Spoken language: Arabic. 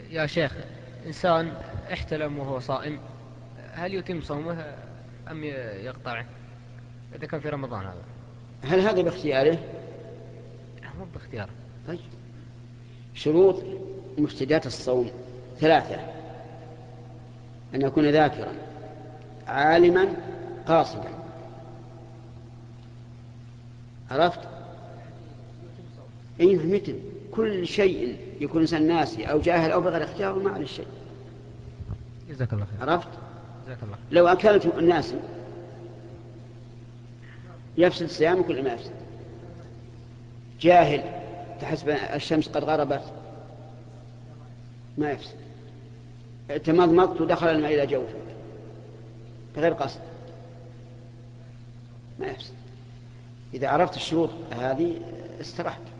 يا شيخ، إنسان احتلم وهو صائم، هل يتم صومه أم يقطعه إذا كان في رمضان هذا؟ هل هذا باختياره؟ مو باختياره. طيب، شروط مفسدات الصوم ثلاثة: أن يكون ذاكرا، عالما، قاصدا. عرفت؟ أي مثل كل شيء يكون إنسان ناسي أو جاهل أو بغير اختياره ما عليه شيء. جزاك الله خير. عرفت؟ جزاك الله. لو أكلت الناس يفسد الصيام كل ما يفسد. جاهل تحسب الشمس قد غربت ما يفسد. تمضمضت ودخل الماء إلى جوفك بغير قصد ما يفسد. إذا عرفت الشروط هذه استرحت.